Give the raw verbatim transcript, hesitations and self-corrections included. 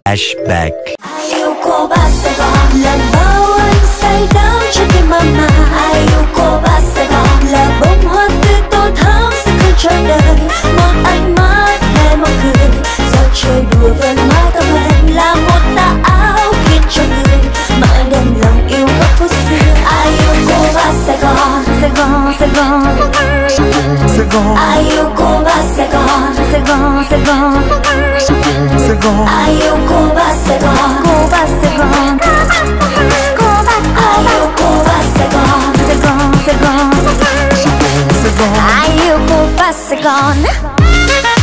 Flashback. Ai yêu cô ba Sài Gòn làm bao anh say đắm trong tim mà mà. Ai yêu cô ba Sài Gòn là bông hoa tươi tô thắm sẽ không cho đời. Một ánh mắt hay một cười do trời đùa với mái tóc em là một tà áo khiến cho người mãi đem lòng yêu góc phố xưa. Ai yêu cô ba Sài Gòn, Sài Gòn, Sài Gòn, Sài Gòn. ai yêu cô ba Sài Gòn, Sài Gòn, Sài Gòn, Sài Gòn. ai yêu cô ba Sài Gòn, cô ba Sài Gòn, cô ba, ai yêu cô ba Sài Gòn, Sài Gòn, Sài Gòn, Sài Gòn. ai yêu cô ba Sài Gòn.